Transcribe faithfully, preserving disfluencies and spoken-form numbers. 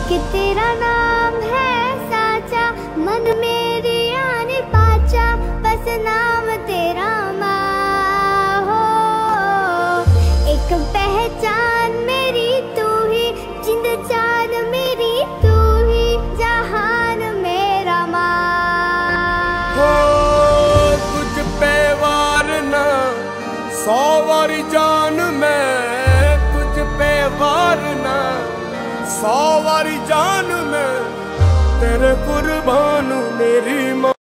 कि तेरा नाम है साचा, मन मेरी आने पाचा, बस नाम तेरा माँ हो। एक पहचान मेरी तू ही, जिंद जान मेरी तू ही, जहान मेरा माँ हो। तुझ पे वार ना सौ वारी जान मैं, तुझ पे वार ना सौ वारी जान में, तेरे कुर्बान मेरी माँ।